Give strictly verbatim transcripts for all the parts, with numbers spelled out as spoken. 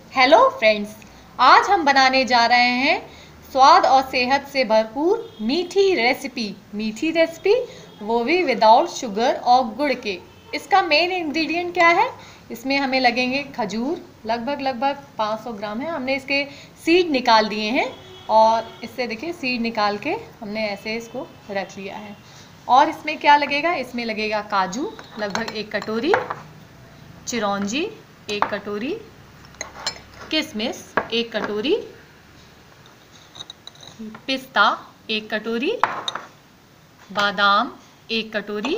Hello friends, आज हम बनाने जा रहे हैं स्वाद और सेहत से भरपूर मीठी रेसिपी मीठी रेसिपी वो भी विदाउट शुगर और गुड़ के। इसका मेन इंग्रेडिएंट क्या है? इसमें हमें लगेंगे खजूर, लगभग लगभग पाँच सौ ग्राम है। हमने इसके सीड निकाल दिए हैं और इससे देखिए सीड निकाल के हमने ऐसे इसको रख लिया है। और इसमें क्या लगेगा? इसमें लगेगा काजू लगभग एक कटोरी, चिरौंजी एक कटोरी, किशमिश एक कटोरी, पिस्ता एक कटोरी, बादाम एक कटोरी,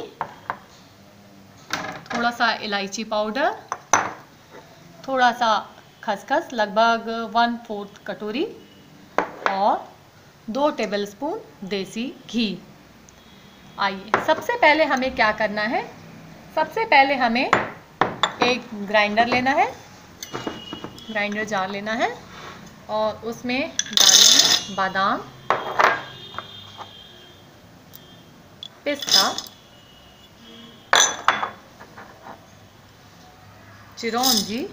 थोड़ा सा इलायची पाउडर, थोड़ा सा खसखस लगभग वन फोर्थ कटोरी और दो टेबलस्पून देसी घी। आइए सबसे पहले हमें क्या करना है? सबसे पहले हमें एक ग्राइंडर लेना है, ग्राइंडर जार लेना है और उसमें डालना है बादाम, पिस्ता, चिरौंजी,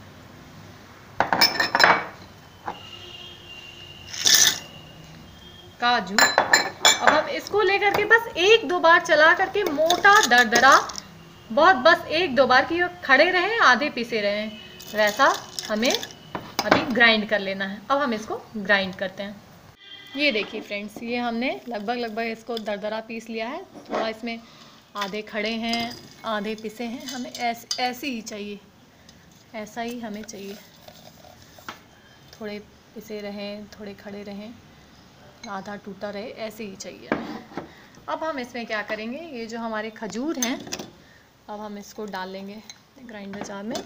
काजू। अब हम इसको लेकर के बस एक दो बार चला करके मोटा दरदरा, बहुत बस एक दो बार कि खड़े रहें, आधे पीसे रहें, वैसा हमें अभी ग्राइंड कर लेना है। अब हम इसको ग्राइंड करते हैं। ये देखिए फ्रेंड्स, ये हमने लगभग लगभग इसको दरदरा पीस लिया है। थोड़ा इसमें आधे खड़े हैं, आधे पिसे हैं। हमें ऐसे ऐसे ही चाहिए, ऐसा ही हमें चाहिए। थोड़े पिसे रहें, थोड़े खड़े रहें, आधा टूटा रहे, ऐसे ही चाहिए हमें। अब हम इसमें क्या करेंगे? ये जो हमारे खजूर हैं, अब हम इसको डाल लेंगे ग्राइंडर जार में।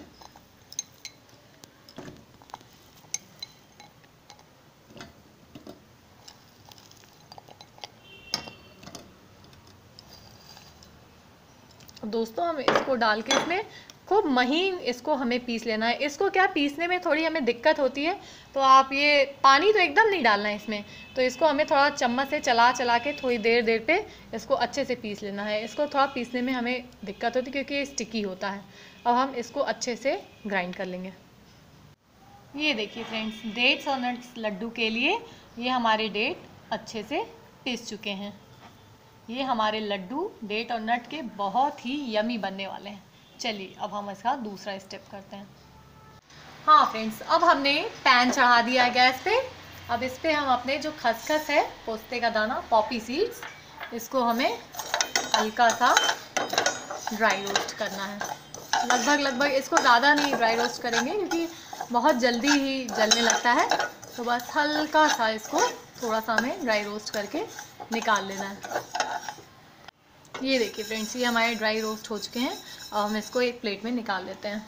दोस्तों हम इसको डाल के इसमें खूब महीन इसको हमें पीस लेना है। इसको क्या पीसने में थोड़ी हमें दिक्कत होती है, तो आप ये पानी तो एकदम नहीं डालना है इसमें, तो इसको हमें थोड़ा चम्मच से चला चला के थोड़ी देर देर पे इसको अच्छे से पीस लेना है। इसको थोड़ा पीसने में हमें दिक्कत होती है क्योंकि ये स्टिकी होता है। अब हम इसको अच्छे से ग्राइंड कर लेंगे। ये देखिए फ्रेंड्स, डेट्स और नट्स लड्डू के लिए ये हमारे डेट अच्छे से पीस चुके हैं। ये हमारे लड्डू डेट और नट के बहुत ही यमी बनने वाले हैं। चलिए अब हम इसका दूसरा स्टेप करते हैं। हाँ फ्रेंड्स, अब हमने पैन चढ़ा दिया है गैस पे। अब इस पे हम अपने जो खसखस है, पोस्ते का दाना, पॉपी सीड्स, इसको हमें हल्का सा ड्राई रोस्ट करना है। लगभग लगभग इसको ज़्यादा नहीं ड्राई रोस्ट करेंगे क्योंकि बहुत जल्दी ही जलने लगता है, तो बस हल्का सा इसको थोड़ा सा हमें ड्राई रोस्ट करके निकाल लेना है। ये देखिए फ्रेंड्स, ये हमारे ड्राई रोस्ट हो चुके हैं। अब हम इसको एक प्लेट में निकाल लेते हैं।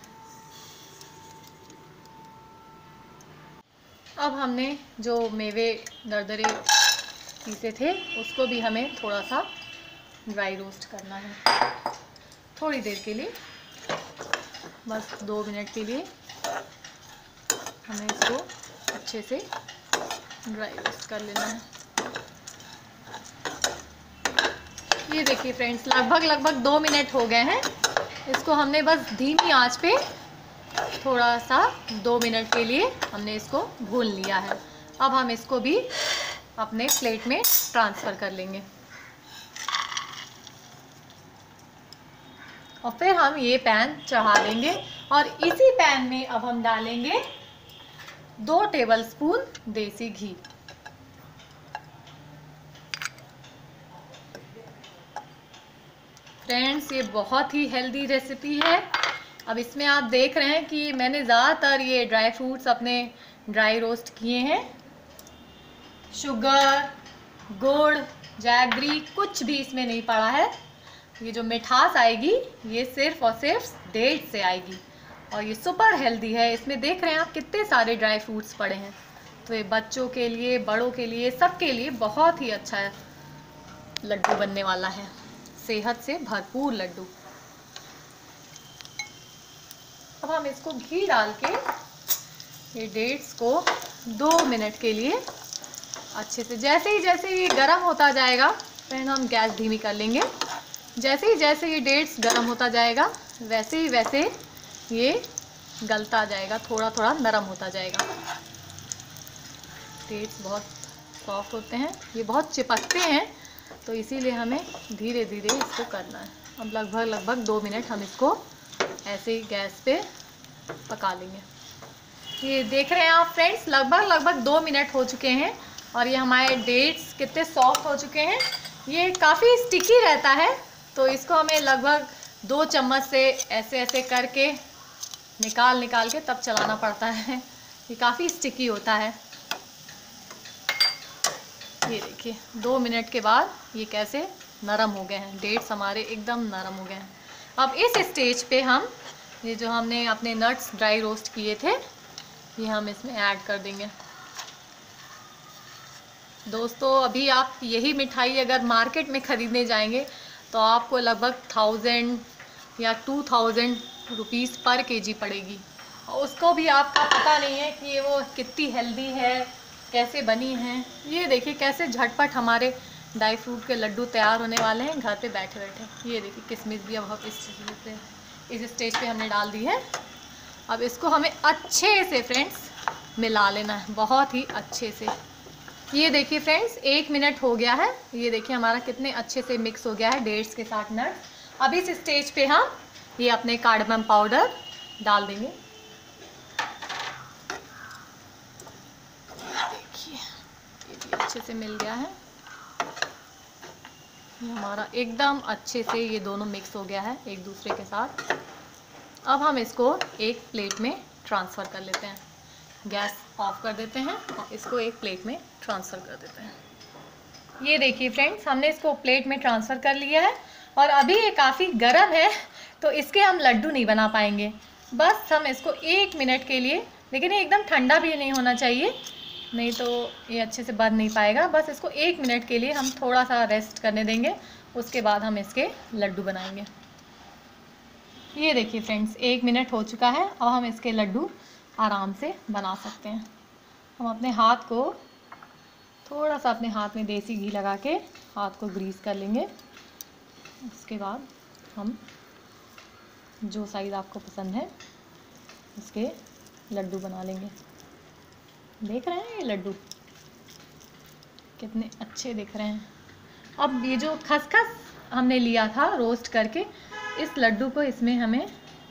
अब हमने जो मेवे दरदरे पीसे थे उसको भी हमें थोड़ा सा ड्राई रोस्ट करना है, थोड़ी देर के लिए, बस दो मिनट के लिए हमें इसको अच्छे से ड्राई रोस्ट कर लेना है। ये देखिए फ्रेंड्स, लगभग लगभग दो मिनट हो गए हैं। इसको हमने बस धीमी आंच पे थोड़ा सा दो मिनट के लिए हमने इसको भून लिया है। अब हम इसको भी अपने प्लेट में ट्रांसफ़र कर लेंगे और फिर हम ये पैन चढ़ा देंगे और इसी पैन में अब हम डालेंगे दो टेबलस्पून देसी घी। फ्रेंड्स, ये बहुत ही हेल्दी रेसिपी है। अब इसमें आप देख रहे हैं कि मैंने ज़्यादातर ये ड्राई फ्रूट्स अपने ड्राई रोस्ट किए हैं। शुगर, गुड़, जैगरी कुछ भी इसमें नहीं पड़ा है। ये जो मिठास आएगी ये सिर्फ और सिर्फ डेट से आएगी और ये सुपर हेल्दी है। इसमें देख रहे हैं आप कितने सारे ड्राई फ्रूट्स पड़े हैं, तो ये बच्चों के लिए, बड़ों के लिए, सबके लिए बहुत ही अच्छा है लड्डू बनने वाला है, सेहत से भरपूर लड्डू। अब हम इसको घी डाल के ये डेट्स को दो मिनट के लिए अच्छे से, जैसे ही जैसे ये गर्म होता जाएगा, फिर हम गैस धीमी कर लेंगे। जैसे ही जैसे ये डेट्स गर्म होता जाएगा वैसे ही वैसे ये गलता जाएगा, थोड़ा थोड़ा नरम होता जाएगा। डेट्स बहुत सॉफ्ट होते हैं, ये बहुत चिपकते हैं, तो इसीलिए हमें धीरे धीरे इसको करना है। अब लगभग लगभग दो मिनट हम इसको ऐसे ही गैस पे पका लेंगे। ये देख रहे हैं आप फ्रेंड्स, लगभग लगभग दो मिनट हो चुके हैं और ये हमारे डेट्स कितने सॉफ्ट हो चुके हैं। ये काफ़ी स्टिकी रहता है, तो इसको हमें लगभग दो चम्मच से ऐसे ऐसे करके निकाल निकाल के तब चलाना पड़ता है। ये काफ़ी स्टिकी होता है। ये देखिए दो मिनट के बाद ये कैसे नरम हो गए हैं, डेट्स हमारे एकदम नरम हो गए हैं। अब इस स्टेज पे हम ये जो हमने अपने नट्स ड्राई रोस्ट किए थे, ये हम इसमें ऐड कर देंगे। दोस्तों अभी आप यही मिठाई अगर मार्केट में ख़रीदने जाएंगे तो आपको लगभग थाउजेंड या two thousand rupees per KG पड़ेगी, और उसको भी आपका पता नहीं है कि ये वो कितनी हेल्दी है, कैसे बनी है। ये देखिए कैसे झटपट हमारे ड्राई फ्रूट के लड्डू तैयार होने वाले हैं घर पे बैठे बैठे। ये देखिए किशमिश भी अब इस स्टेज पे इस स्टेज पे हमने डाल दी है। अब इसको हमें अच्छे से फ्रेंड्स मिला लेना है, बहुत ही अच्छे से। ये देखिए फ्रेंड्स एक मिनट हो गया है। ये देखिए हमारा कितने अच्छे से मिक्स हो गया है डेट्स के साथ नट्स। अब इस स्टेज पे हम ये अपने कार्डमम पाउडर डाल देंगे। देखिए ये भी अच्छे से मिल गया है। ये हमारा एकदम अच्छे से ये दोनों मिक्स हो गया है एक दूसरे के साथ। अब हम इसको एक प्लेट में ट्रांसफ़र कर लेते हैं। गैस ऑफ कर देते हैं और इसको एक प्लेट में ट्रांसफ़र कर देते हैं। ये देखिए फ्रेंड्स हमने इसको प्लेट में ट्रांसफ़र कर लिया है, और अभी ये काफ़ी गर्म है तो इसके हम लड्डू नहीं बना पाएंगे। बस हम इसको एक मिनट के लिए, लेकिन ये एकदम ठंडा भी नहीं होना चाहिए, नहीं तो ये अच्छे से बन नहीं पाएगा। बस इसको एक मिनट के लिए हम थोड़ा सा रेस्ट करने देंगे, उसके बाद हम इसके लड्डू बनाएंगे। ये देखिए फ्रेंड्स एक मिनट हो चुका है और हम इसके लड्डू आराम से बना सकते हैं। हम अपने हाथ को थोड़ा सा अपने हाथ में देसी घी लगा के हाथ को ग्रीस कर लेंगे। उसके बाद हम जो साइज़ आपको पसंद है उसके लड्डू बना लेंगे। देख रहे हैं ये लड्डू कितने अच्छे दिख रहे हैं। अब ये जो खसखस हमने लिया था रोस्ट करके, इस लड्डू को इसमें हमें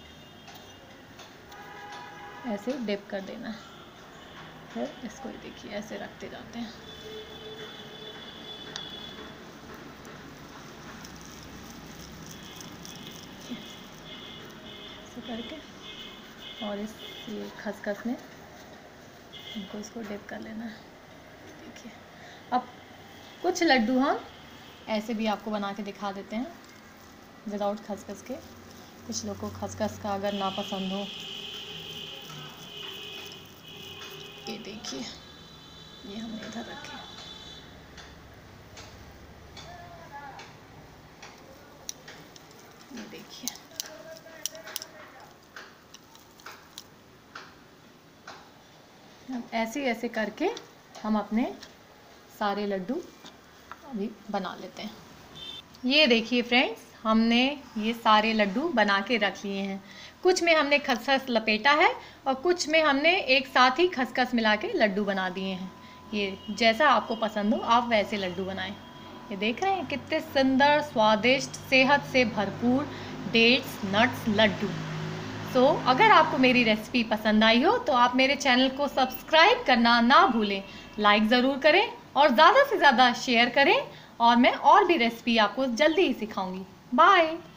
ऐसे डिप कर देना है। फिर इसको देखिए ऐसे रखते जाते हैं। ऐसे करके और इस ये खसखस में हमको इसको डिप कर लेना है। देखिए अब कुछ लड्डू हम ऐसे भी आपको बना के दिखा देते हैं विदाउट खसखस के। कुछ लोग को खसखस का अगर ना पसंद हो, ये देखिए ये हमने इधर रखे। ये देखिए ऐसे ऐसे करके हम अपने सारे लड्डू अभी बना लेते हैं। ये देखिए फ्रेंड्स हमने ये सारे लड्डू बना के रख लिए हैं। कुछ में हमने खसखस लपेटा है और कुछ में हमने एक साथ ही खसखस मिला के लड्डू बना दिए हैं। ये जैसा आपको पसंद हो आप वैसे लड्डू बनाएं। ये देख रहे हैं कितने सुंदर स्वादिष्ट सेहत से भरपूर dates nuts laddu. So so, अगर आपको मेरी रेसिपी पसंद आई हो तो आप मेरे चैनल को सब्सक्राइब करना ना भूलें, लाइक ज़रूर करें और ज़्यादा से ज़्यादा शेयर करें, और मैं और भी रेसिपी आपको जल्दी ही सिखाऊंगी। बाय।